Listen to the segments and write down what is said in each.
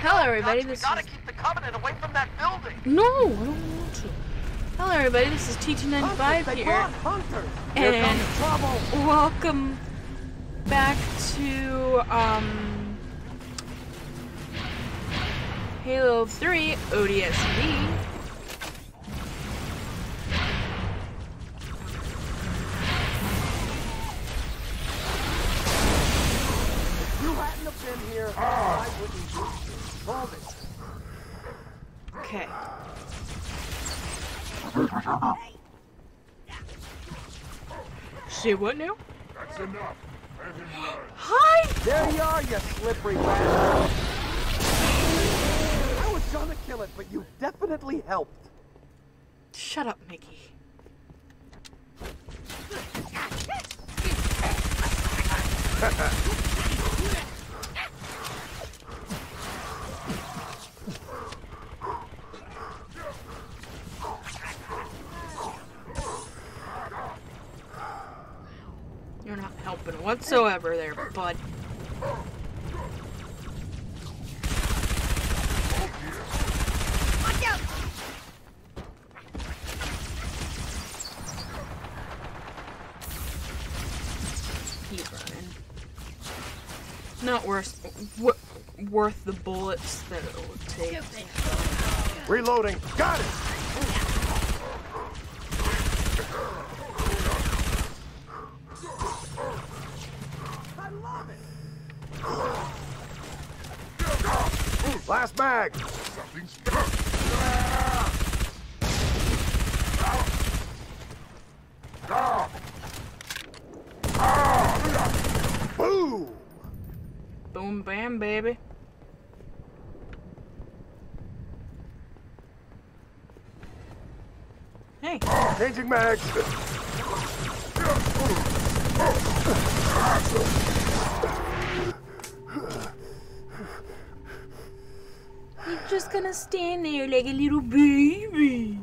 Hello everybody, this is... gotta keep the Covenant away from that building! No, I don't want to. Hello everybody, this is T295 here. And welcome back to, Halo 3 ODST. Here, I wouldn't do it. Hold it. Okay. Say what now? That's enough. Hi! There you are, you slippery bastard. I was gonna kill it, but you definitely helped. Shut up, Mickey. You're not helping whatsoever there, bud. Watch out! Keep running. Not worth the bullets that it would take. Reloading. Got it! I love it! Last mag! Something's... Boom! Boom, bam, baby. Hey. Changing mags! You're just gonna stand there like a little baby.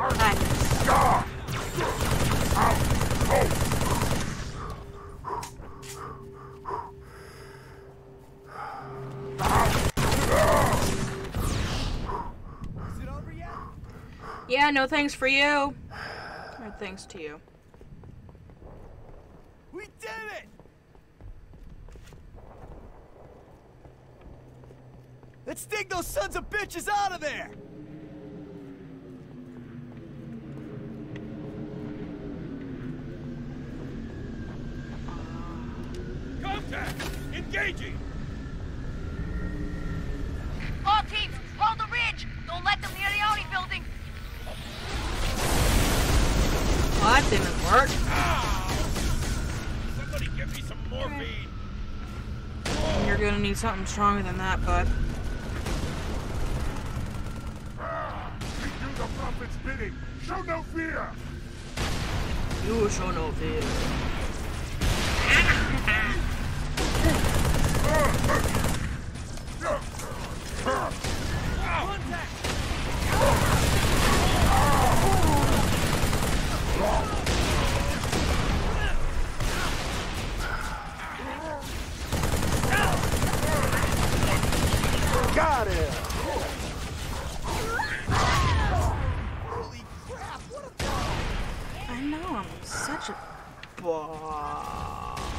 Is it over yet? Yeah, no thanks for you. Or thanks to you. We did it! Let's dig those sons of bitches out of there! Contact! Engaging! All teams, hold the ridge! Don't let them near the Oni building! Well, that didn't work. Ow! Somebody give me some morphine! You're gonna need something stronger than that, bud. We do the prophet's bidding! Show no fear! You show no fear. Got it! I know, I'm such a ball.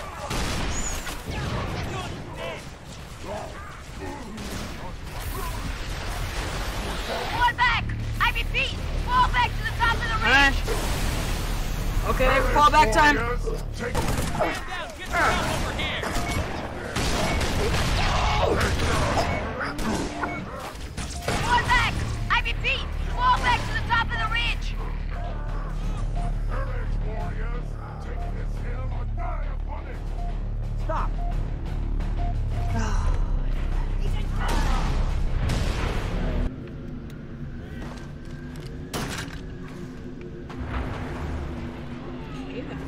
Fall back! I repeat, fall back to the top of the ridge! Okay, fall back time. Warriors, take it. Fall back! I repeat, fall back to the top of the ridge! Courage, warriors! Take this hill or die upon it! Stop! Okay, then.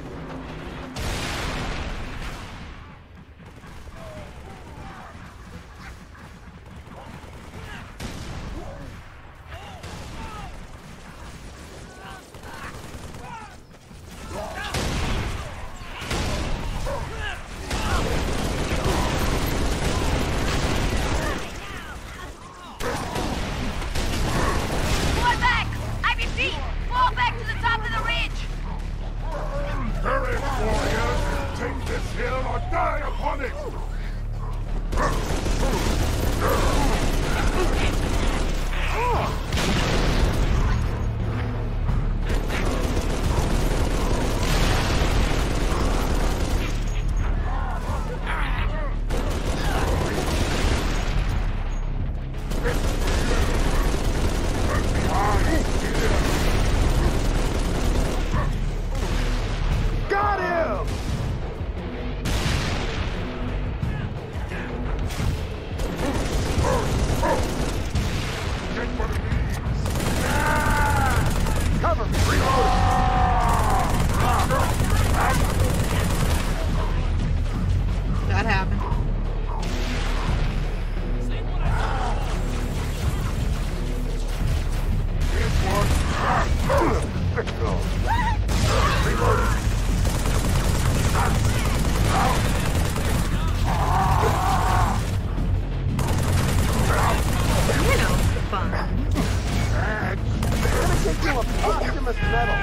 Die upon it! Got him! Get one of these! Cover me! Reload! That happened. You know, fun. Gonna get you a posthumous medal.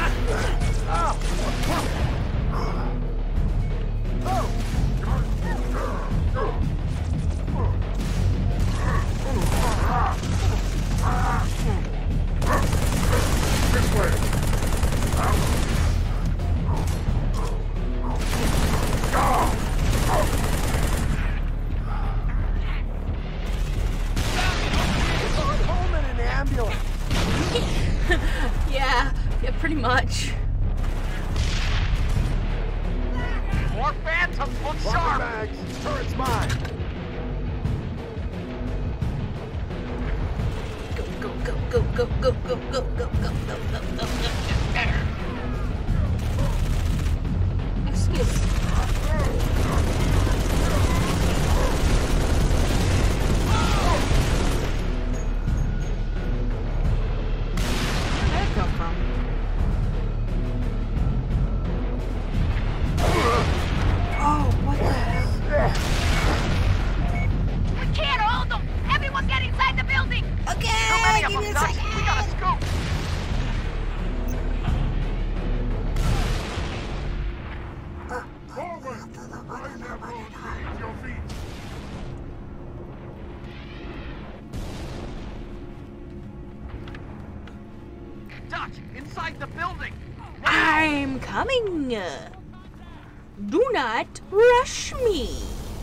This way! Home in an ambulance. Yeah, pretty much. More phantoms, look Lock sharp! the bags. Turret's mine. Go, go, go, go, go, go, go, go, go, go, go, go. Excuse me. Where'd that come from? Oh, what the hell? We can't hold them! Everyone get inside the building! Okay, Too many of give me them, a Dutch. second. We gotta scoop! Forward! Rise that road to your feet! Dutch, inside the building! I'm coming. Do not rush me.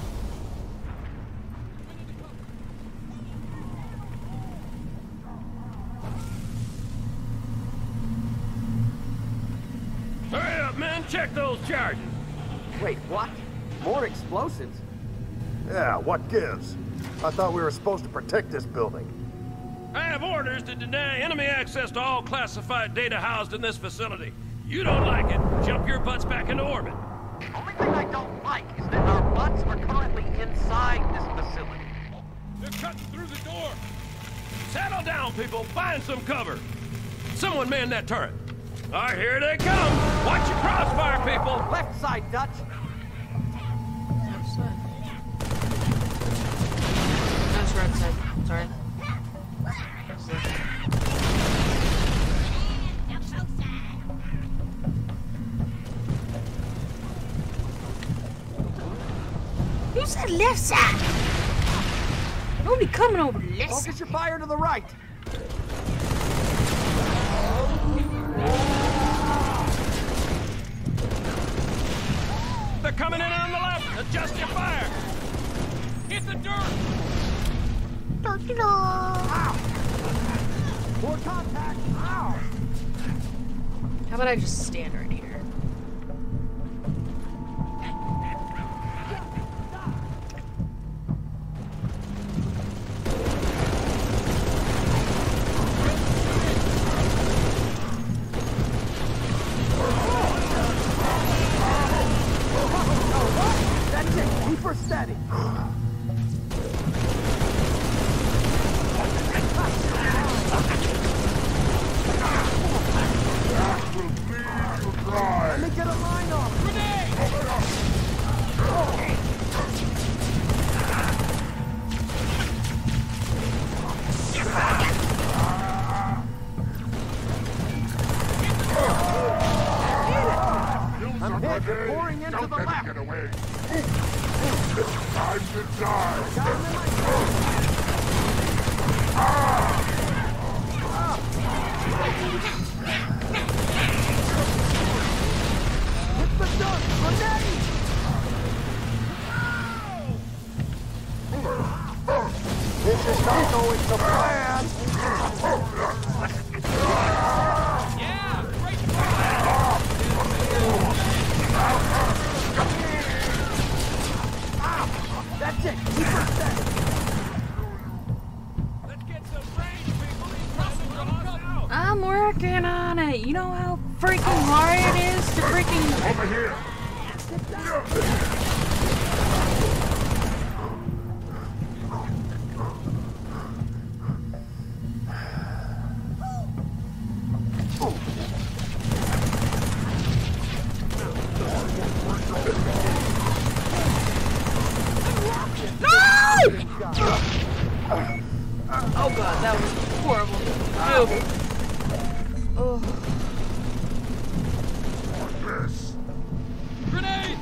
Hurry up, man! Check those charges! Wait, what? More explosives? Yeah, what gives? I thought we were supposed to protect this building. I have orders to deny enemy access to all classified data housed in this facility. You don't like it, jump your butts back into orbit. Only thing I don't like is that our butts are currently inside this facility. They're cutting through the door. Settle down, people. Find some cover. Someone man that turret. All right, here they come. Watch your crossfire, people. Left side, Dutch. That's right side. Sorry. You said left side. Nobody coming over the left side. Focus your fire to the right. They're coming in on the left. Adjust your fire. Hit the dirt. More contact. Ow. How about I just stand right here? That's it. Keep her steady. Let me get a line on. I'm hit. They're pouring into the left. Get away! Time to die! Hit the dust! Grenade! This is not going to plan! Yeah, great That's it! Keep her set! Let's get some range, people. These Russians are us out. I'm working on it. You know how freaking hard it is to freaking... Over here! Oh god, that was horrible. Oh. This! Grenade!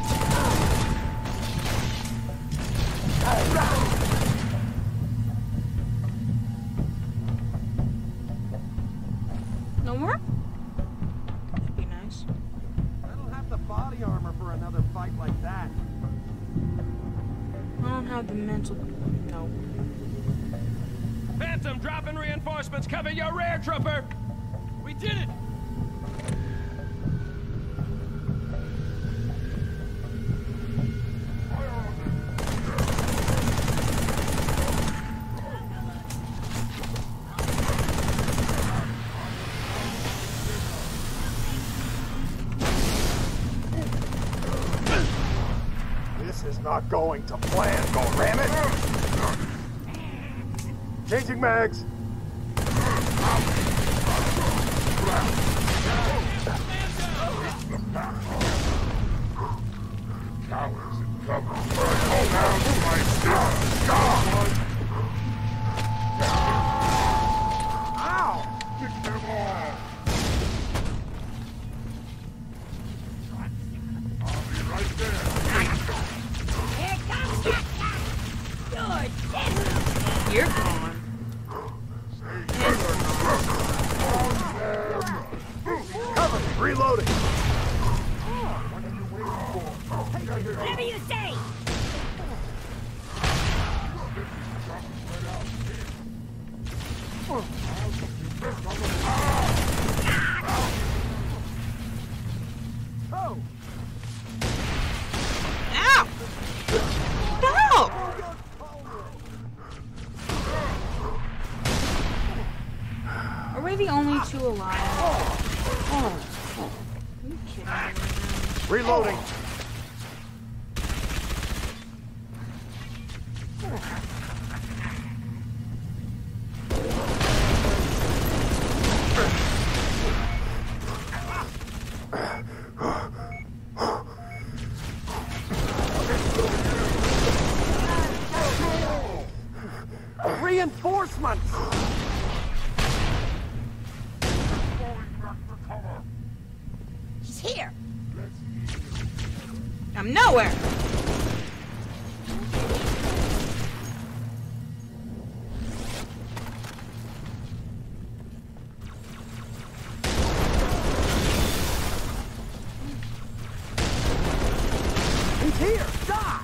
No more? That'd be nice. I don't have the body armor for another fight like that. I don't have the mental... No. Phantom, dropping reinforcements. Cover your rear, trooper. We did it. This is not going to plan, go ram it! Changing mags! Cowards in cover! Hold down to my stick! God! Ow! Pick them all! I'll be right there! You're gone. Cover me! Reloading! Whatever you say! Oh! Ow! No! Are we the only two alive? Oh. Are you kidding me? Reloading! Reinforcements! He's here! I'm nowhere! He's here! Die!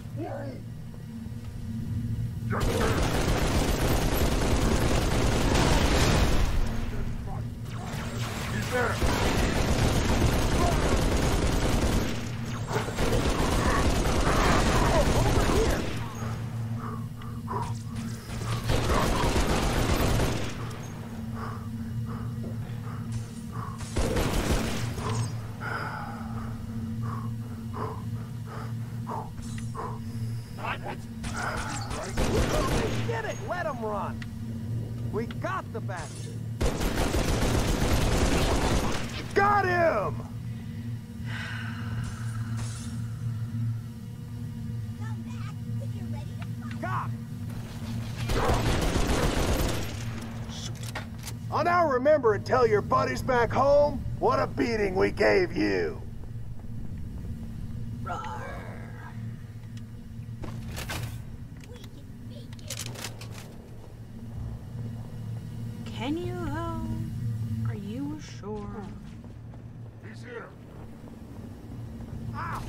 He's there! They did it! Let him run! We got the bastard! Got him! Come back when you're ready to fight! Got it! I'll now remember and tell your buddies back home what a beating we gave you. Can you though? Are you sure? He's here. Ow!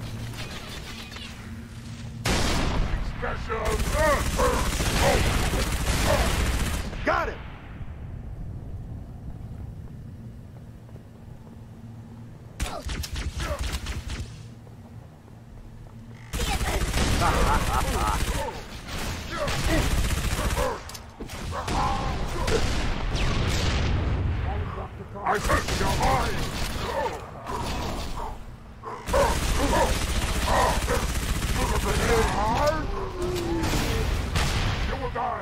Special. Got it! I hurt your eyes. You will die.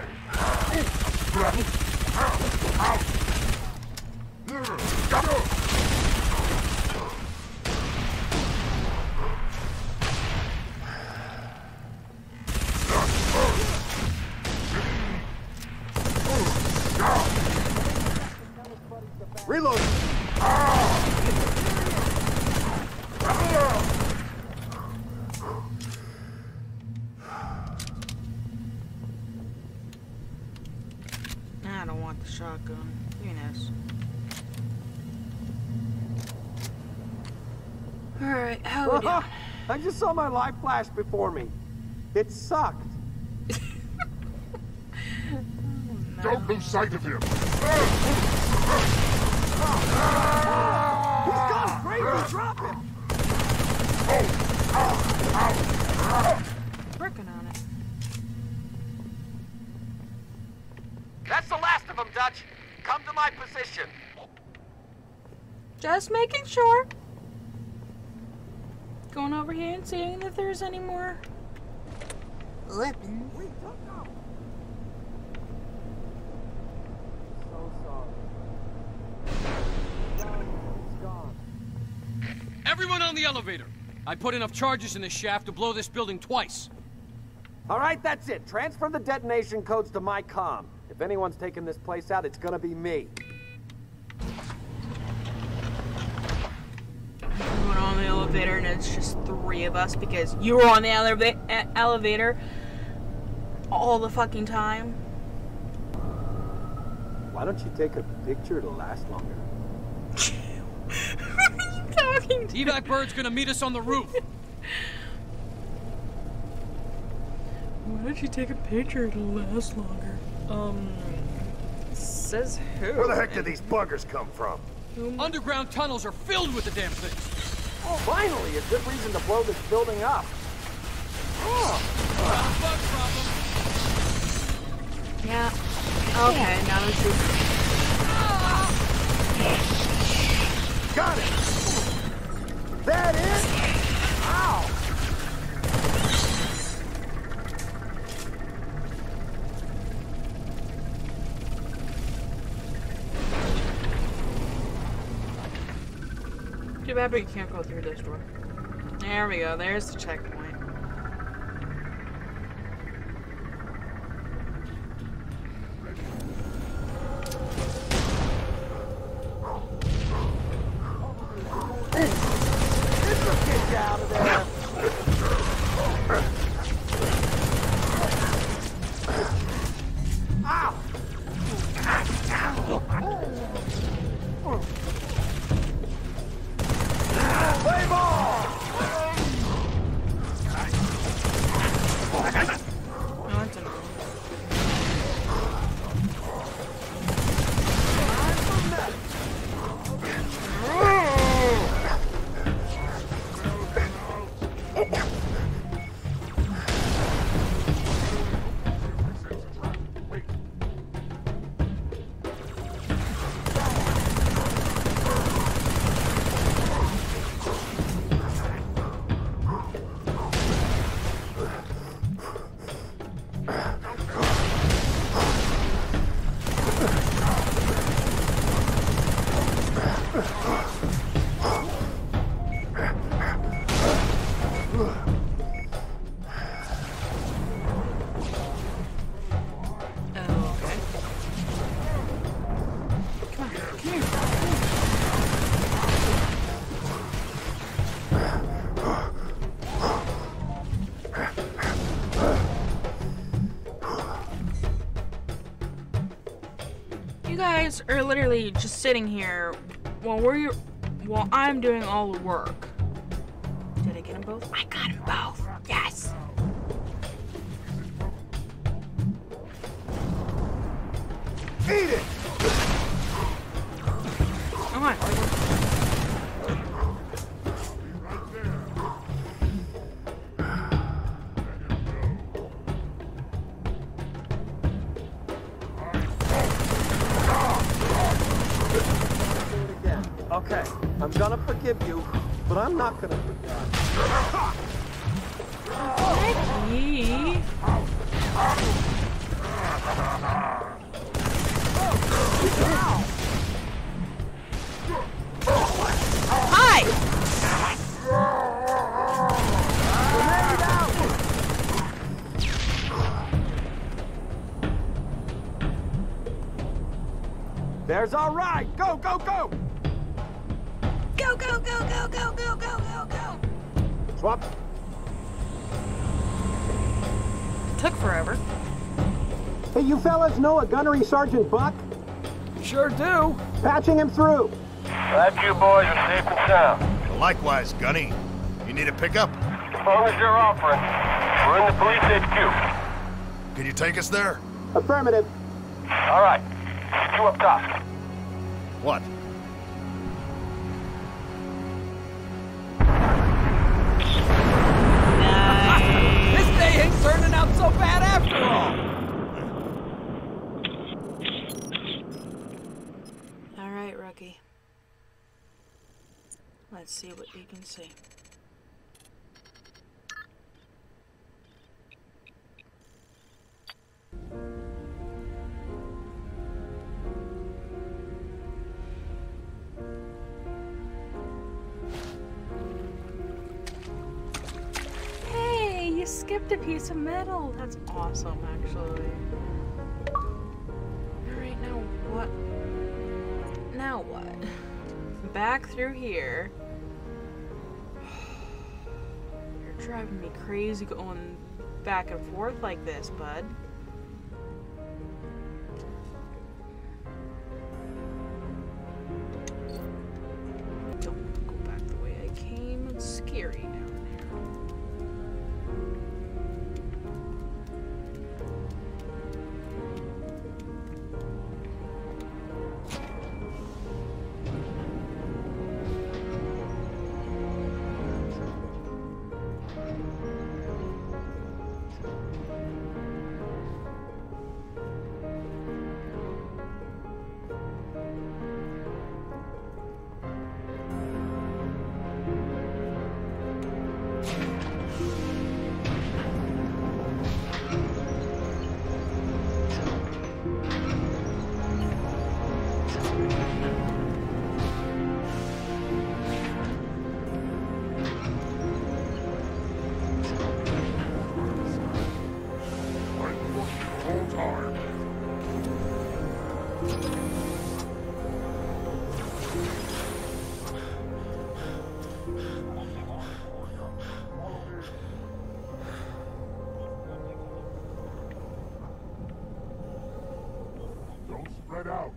Reload! I don't want the shotgun. Yes. Alright, how are we doing? I just saw my life flash before me. It sucked. Don't lose sight of him. He's gone crazy. Drop him. Working on it. That's the last of them, Dutch. Come to my position. Just making sure. Going over here and seeing if there's any more weapons. We took him. So sorry. He's gone. Everyone on the elevator! I put enough charges in this shaft to blow this building twice. All right, that's it. Transfer the detonation codes to my comm. If anyone's taking this place out, it's gonna be me. Going on the elevator and it's just 3 of us because you were on the elevator all the fucking time. Why don't you take a picture to last longer? What are you talking to? Evac Bird's gonna meet us on the roof. Why don't you take a picture? It'll last longer. Says who? Where the heck did these buggers come from? Underground tunnels are filled with the damn things. Oh, finally, a good reason to blow this building up. Bug problem. Yeah. Okay, now that you... Got it! That it? Ow! Too bad, but you can't go through this door. There we go. There's the checkpoint. This will get you out of there. Ow! Play ball! guys are literally just sitting here while I'm doing all the work. Did I get them both? I got them both. Yes. Eat it! Come on. Okay, I'm gonna forgive you, but I'm not gonna forget. Becky. Hi! There's our ride! Go, go, go! Go, go, go, go, go, go, go, go, go! Swap. Took forever. Hey, you fellas know a gunnery Sergeant Buck? Sure do. Patching him through. Glad you boys are safe and sound. Likewise, Gunny. You need a pickup? As long as you're offering. We're in the police HQ. Can you take us there? Affirmative. All right. See you up top. What? This day ain't turning out so bad after all. All right, rookie. Let's see what you can see. Hey, you skipped a piece of metal. That's awesome, actually. Alright, now what? Now what? Back through here. You're driving me crazy going back and forth like this, bud. Don't go back the way I came. It's scary down there. Don't spread out.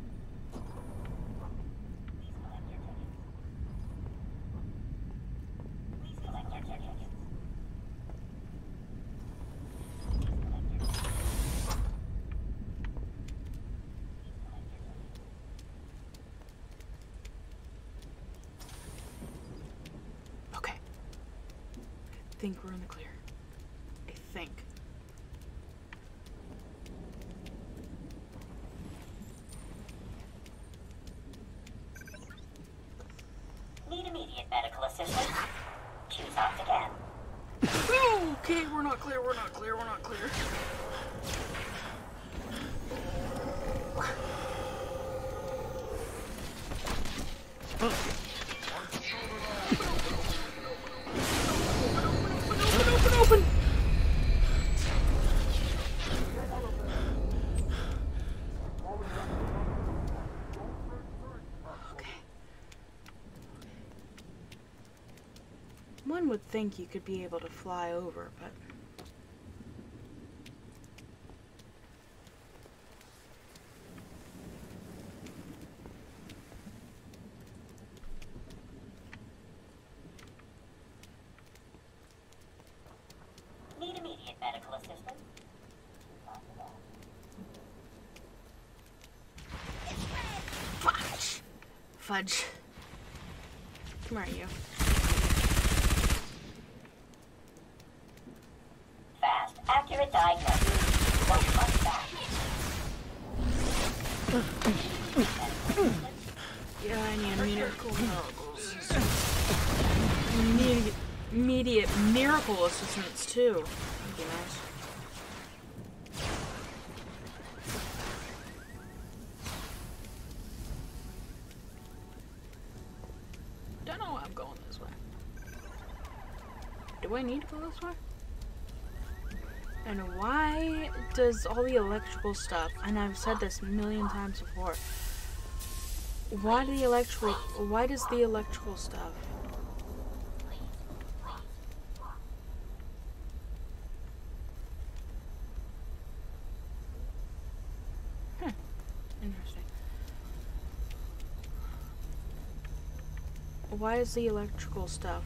Okay. I think we're in the clear. I think. Need immediate medical assistance? Choose opt again. Okay, we're not clear, we're not clear, we're not clear. Open! Okay. One would think you could be able to fly over, but... assistance. Fudge. Fudge. Come here, you. Fast, accurate diagnosis. 1 month back. Yeah, I need miracle immediate miracle assistance too. That'd be nice. Don't know why I'm going this way. Do I need to go this way? And why does all the electrical stuff, and I've said this a million times before, why does the electrical stuff interesting. Why does the electrical stuff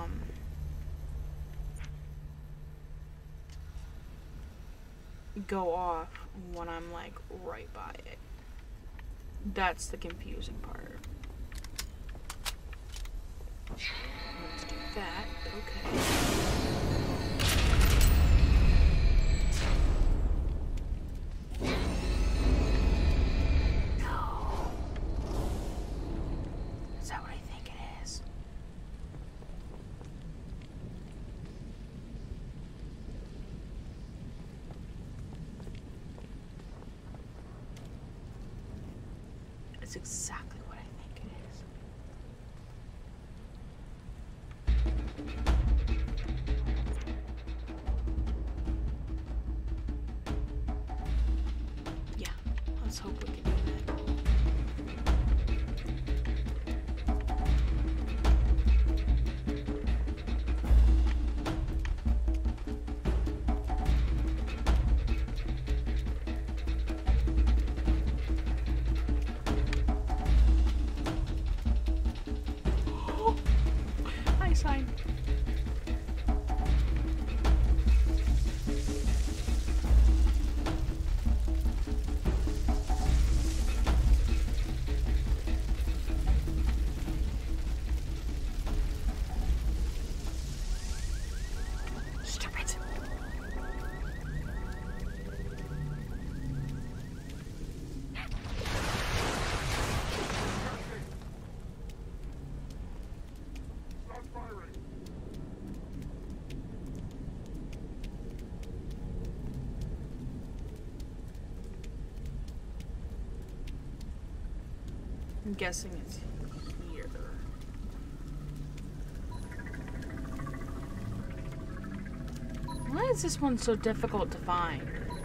go off when I'm like right by it? That's the confusing part. Let's do that. Okay. Is that what I think it is? It's exactly what I think it is. Yeah, let's hope we can do that. Sign. Stupid. I'm guessing it's here. Why is this one so difficult to find?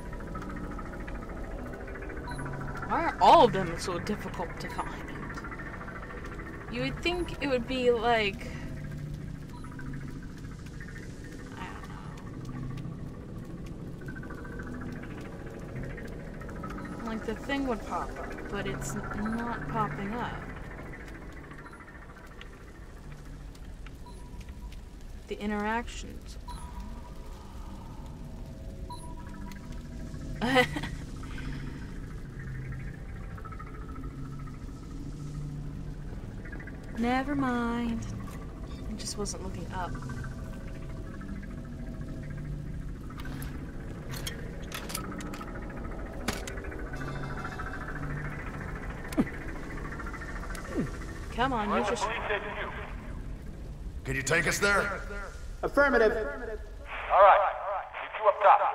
Why are all of them so difficult to find? You would think it would be like, I don't know. Like the thing would pop up, but it's not popping up. The interactions. Never mind. I just wasn't looking up. Come on, you just... Can you take us there? Affirmative. All right. Keep you up top.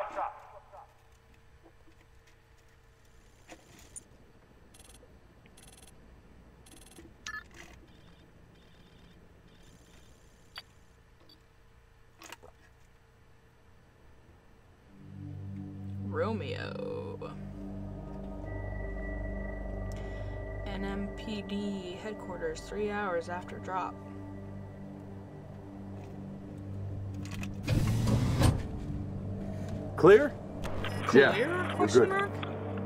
Romeo. NMPD headquarters 3 hours after drop. Clear? Yeah, Clear? we're good. Mark?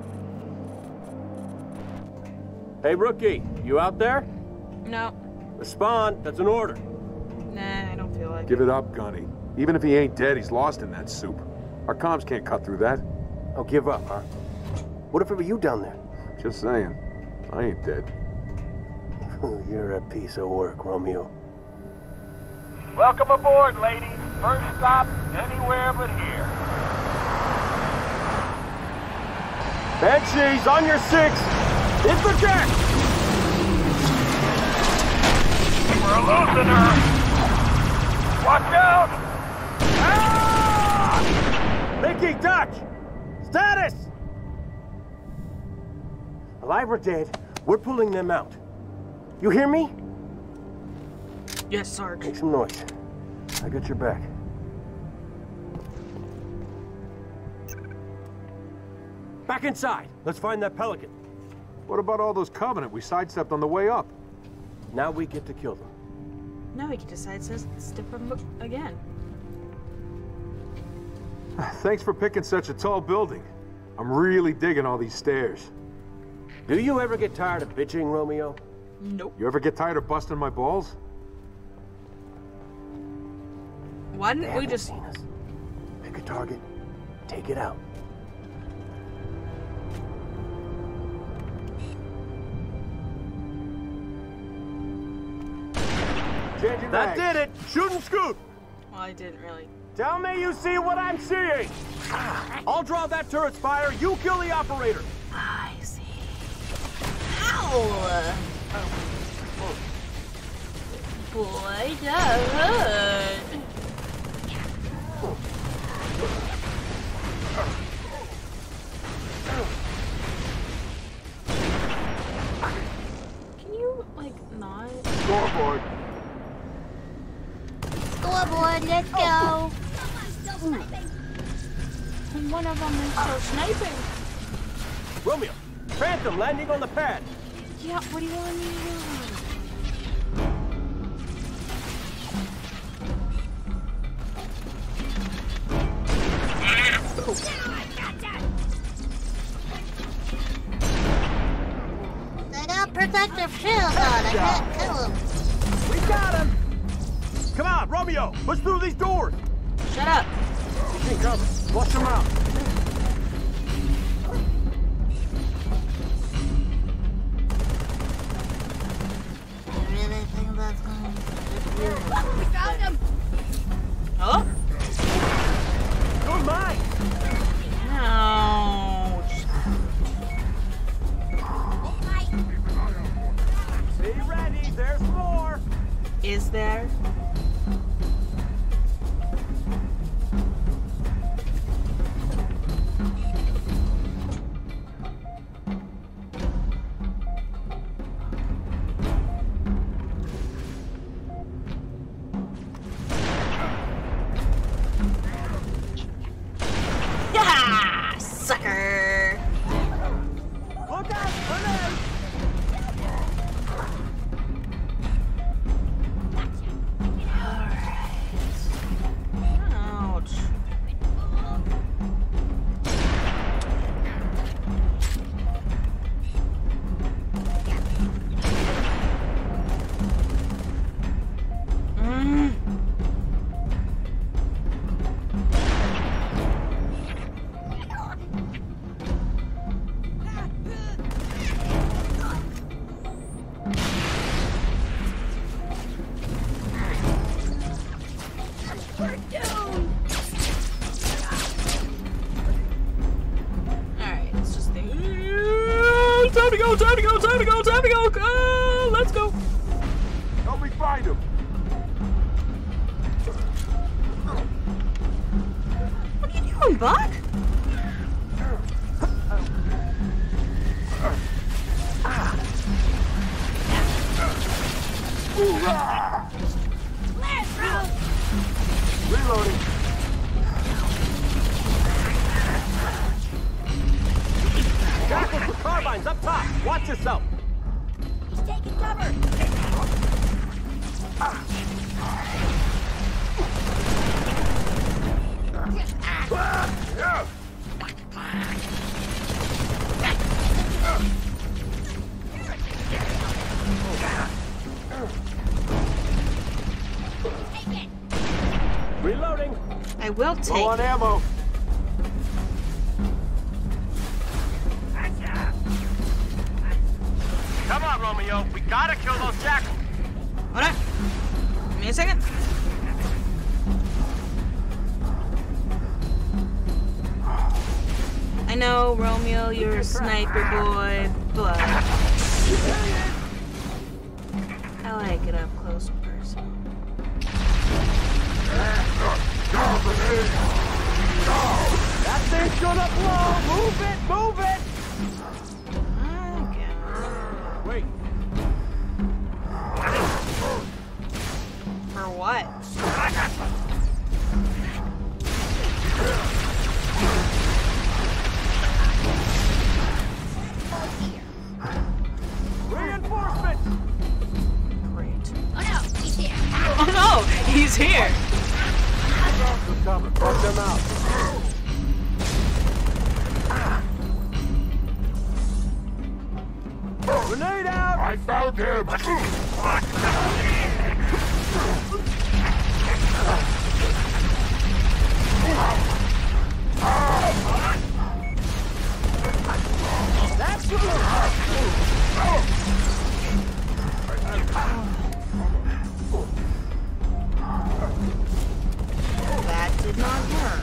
Hey, rookie, you out there? No. Respond. That's an order. Nah, I don't feel like Give it up, Gunny. Even if he ain't dead, he's lost in that soup. Our comms can't cut through that. Oh, give up, huh? What if it were you down there? Just saying. I ain't dead. You're a piece of work, Romeo. Welcome aboard, ladies. First stop, anywhere but here. Banshees, on your 6! Hit the deck! We're losing her. Watch out! Ah! Mickey, Dutch! Status! Alive or dead, we're pulling them out. You hear me? Yes, Sarge. Make some noise. I got your back. Back inside. Let's find that Pelican. What about all those Covenant we sidestepped on the way up? Now we get to kill them. Now we can decide to step them again. Thanks for picking such a tall building. I'm really digging all these stairs. Do you ever get tired of bitching, Romeo? Nope. You ever get tired of busting my balls? Why They didn't we haven't just... seen us. Pick a target. Take it out. That did it! Shoot and scoot! Well, I didn't really. Tell me you see what I'm seeing! I'll draw that turret's fire, you kill the operator! I see. Ow! Boy, that hurt. Can you, like, not? Scoreboard. Scoreboard, let's go. And one of them is still sniping. Romeo, Phantom landing on the pad! Yeah, what do you want me to do? They got protective shield on. I can't kill them. We got him! Come on, Romeo, push through these doors! Shut up. Taking cover. Flush them out. I really think that's going to be good. We found him! Oh? You're mine! Ouch. Be ready, there's more! Is there? Yeah, sucker! Look out, grenade! Ouch. Alright, it's just the... Time to go, time to go, time to go, time to go! Let's go! Help me find him. What are you doing, Buck? Reloading. Jackals with carbines up top. Watch yourself. He's taking cover. Reloading. I will take Low on ammo. Come on, Romeo. We gotta kill those jackals. Hold on. Give me a second. I know, Romeo, you're a sniper boy, but I like it up close and personal. That thing's gonna blow! Move it! Move it! Wait. For what? Reinforcements! Great. Oh no, he's here. Oh no! He's here! Good cover. Fuck them out. Grenade out! I found him! That's good! That did not work.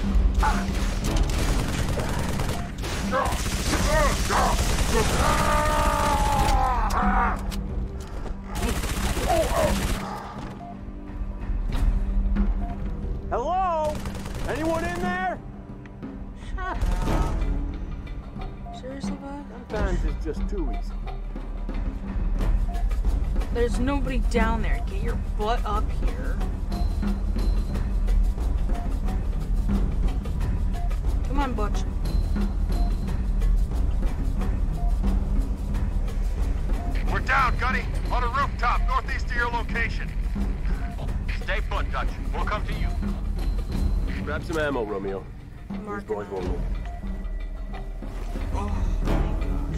Hello? Anyone in there? Shut up. Seriously, bud? Sometimes it's just too easy. There's nobody down there. Get your butt up here. Come on, Butch. We're down, Gunny. On a rooftop, northeast of your location. Stay put, Dutch. We'll come to you. Grab some ammo, Romeo. These Mark boys won't move. Oh my gosh.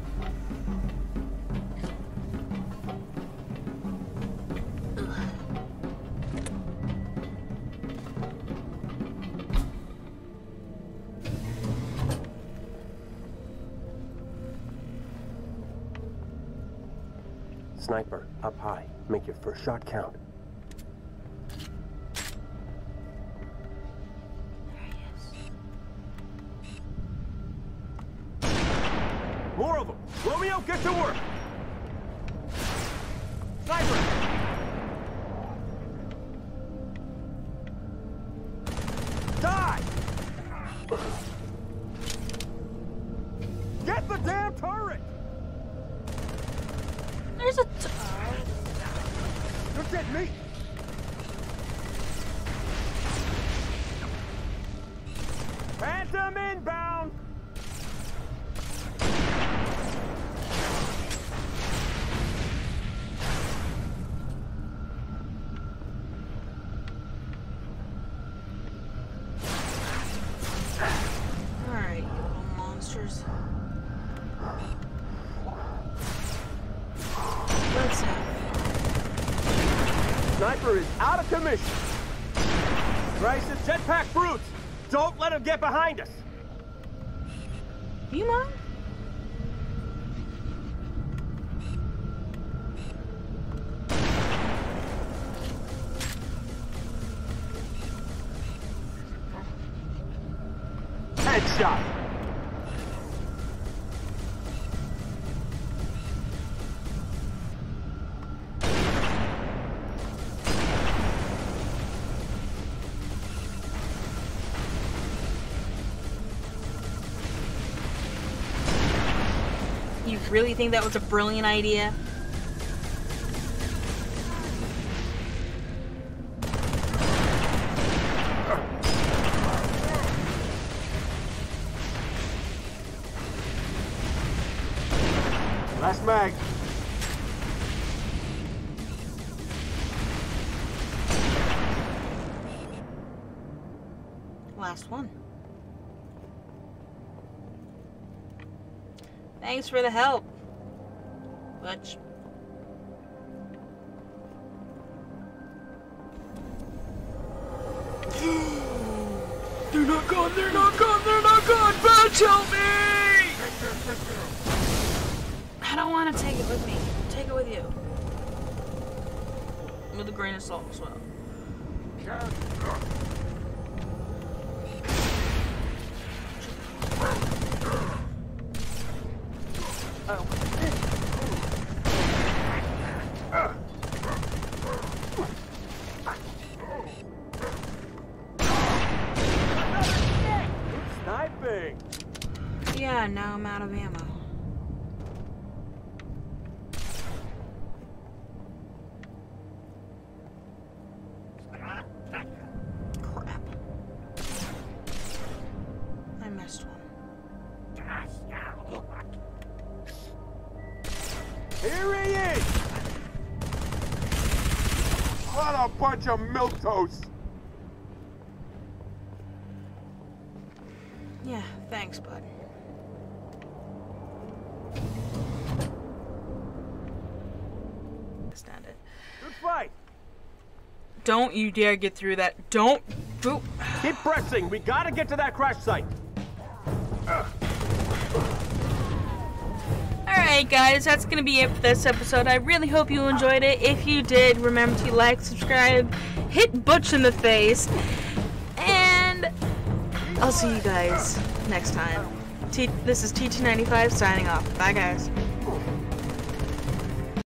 Sniper, up high. Make your first shot count. More of them! Romeo, get to work! Sniper! Die! Get the damn turret! There's a You're getting me! Phantom inbound! Alright, you little monsters. Let's have Sniper is out of commission! Bryson, jetpack brutes! Don't let him get behind us! it. You mind? Headshot! You really think that was a brilliant idea? Last mag. Last one. Thanks for the help, Butch. They're not gone, they're not gone, they're not gone! Butch, help me! I don't want to take it with me. Take it with you. With a grain of salt as well. Sniping! Yeah, now I'm out of ammo. Crap. I missed one. Here he is! What a bunch of milquetoast! Yeah, thanks, bud. Stand it. Good fight! Don't you dare get through that. Don't. Keep pressing. We gotta get to that crash site. Alright guys, that's gonna be it for this episode. I really hope you enjoyed it. If you did, remember to like, subscribe, hit Butch in the face, and I'll see you guys next time. This is TT95 signing off. Bye guys.